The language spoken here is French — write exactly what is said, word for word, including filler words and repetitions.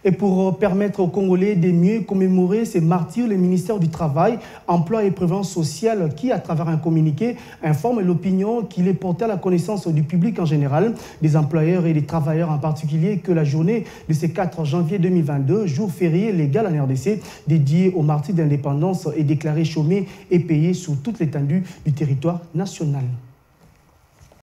Et pour permettre aux Congolais de mieux commémorer ces martyrs, le ministère du Travail, Emploi et Prévoyance sociale, qui, à travers un communiqué, informe l'opinion qu'il est porté à la connaissance du public en général, des employeurs et des travailleurs en particulier, que la journée de ce quatre janvier deux mille vingt-deux, jour férié légal en R D C, dédié aux martyrs d'indépendance, est déclaré chômé et payé sur toute l'étendue du territoire national.